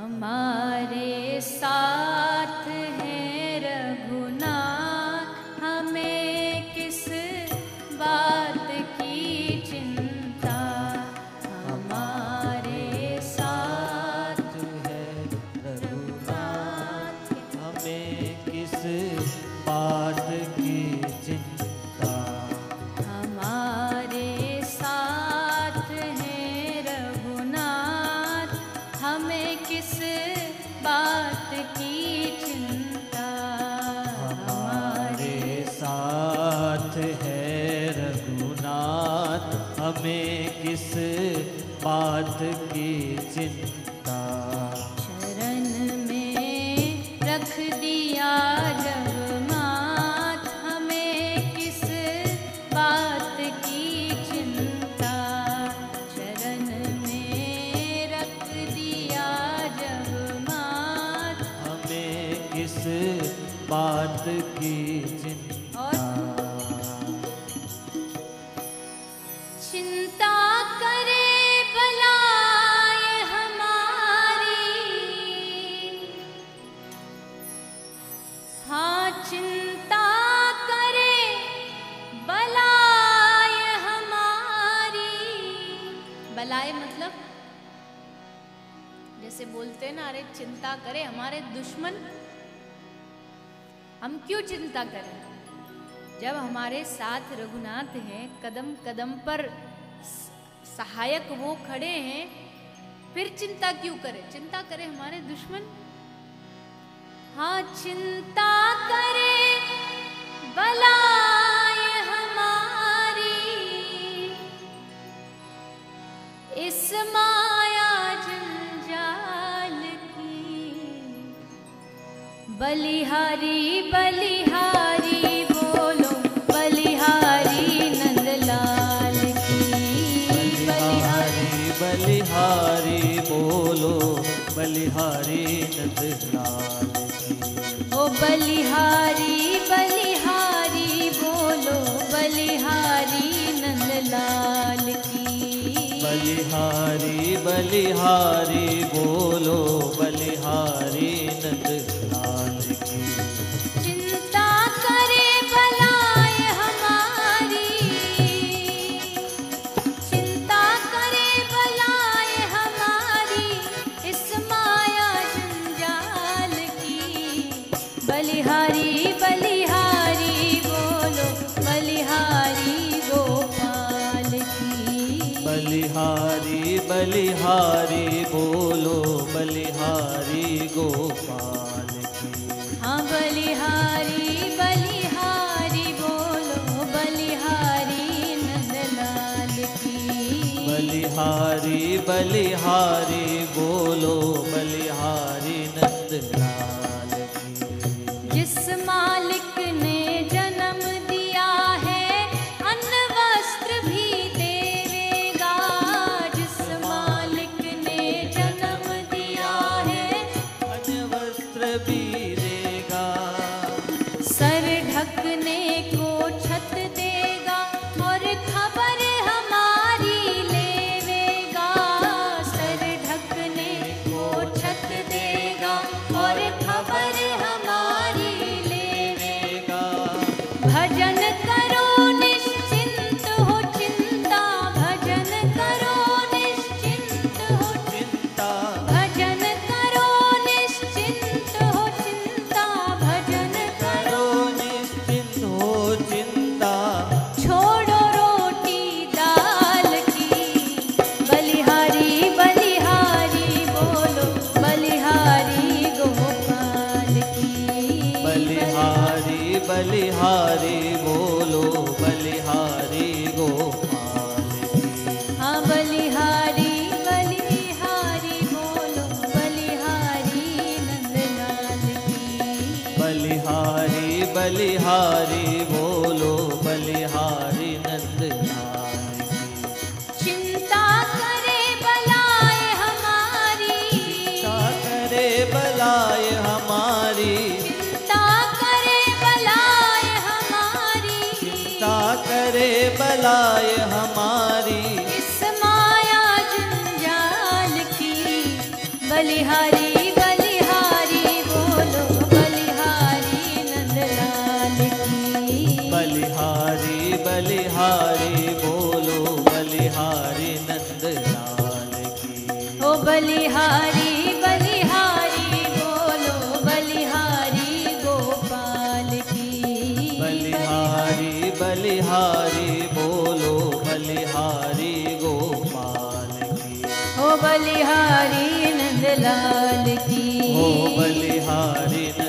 हमारे साथ है रघुनाथ, हमें किस बात की चिंता। हमारे साथ है रघुनाथ, हमें किस बात की चिंता। हमारे साथ है रघुनाथ, हमें किस बात की चिंता। हमारे साथ है रघुनाथ, हमें किस बात की चिंता। शरण में रख दिया जगन्नाथ, हमें किस बात की चिंता। शरण में रख दिया जगन्नाथ, हमें किस बात की चिंता। चिंता करे बलाए हमारी। हाँ, चिंता करे बलाए हमारी। बलाए मतलब जैसे बोलते हैं ना, अरे चिंता करे हमारे दुश्मन। हम क्यों चिंता करें जब हमारे साथ रघुनाथ हैं, कदम कदम पर सहायक वो खड़े हैं। फिर चिंता क्यों करें? चिंता करें हमारे दुश्मन। हाँ, चिंता करे बलाए हमारी। इस माया जंजाल की बलिहारी बलिहारी बोलो, बलिहारी नंदलाल की। बलिहारी बलिहारी बोलो, बलिहारी नंदलाल की। ओ बलिहारी बलिहारी बोलो, बलिहारी नंदलाल की। बलिहारी बलिहारी बोलो, बलिहारी नंदलाल की। चिंता करे बलाए हमारी। चिंता करे बलाए हमारी, इस माया जंजाल की। बलिहारी बलिहारी बोलो, बलिहारी गोपाल की। बलिहारी बलिहारी बोलो, बलिहारी गोपाल की। हाँ, बलिहारी बलिहारी बोलो, बलिहारी नंदलाल की। बलिहारी बलिहारी बोलो, बलिहारी नंदलाल की। जिस मालिक ने जन्म दिया है, अन्न वस्त्र भी देवेगा। जिस मालिक ने जन्म दिया है, अन्न वस्त्र भी देगा। सर ढकने को छत देगा, और खबर हमारी लेवेगा। सर ढकने को छत देगा, और खबर हमारी लेवेगा। भजन करो निश्चिंत हो चिंता, भजन करो निश्चिंत हो चिंता भजन करो निश्चिंत हो चिंता। भजन करो करो निश्चिंत हो चिंता। छोड़ो रोटी दाल की। बलिहारी बलिहारी बोलो, बलिहारी गोपाल की। बलिहारी बलिहारी बोलो, बलिहारी गोपाल की। हाँ, बलिहारी बलिहारी बोलो, बलिहारी नंदलाल की। बलिहारी बलिहारी बोलो, बलिहारी नंदलाल की। चिंता करे बलाए हमारी। चिंता करे बलाए हमारी। चिंता करे बलाए हमारी। चिंता करे बलाए हमारी। इस माया जंजाल की। बलिहारी बलिहारी बलिहारी बोलो बलिहारी नंदलाल की। बलिहारी बलिहारी बोलो बलिहारी नंदलाल की। ओ बलिहारी बलिहारी बोलो बलिहारी गोपाल की। बलिहारी बलिहारी बोलो बलिहारी गोपाल की। ओ बलिहारी नंदलाल की। ओ बलिहारी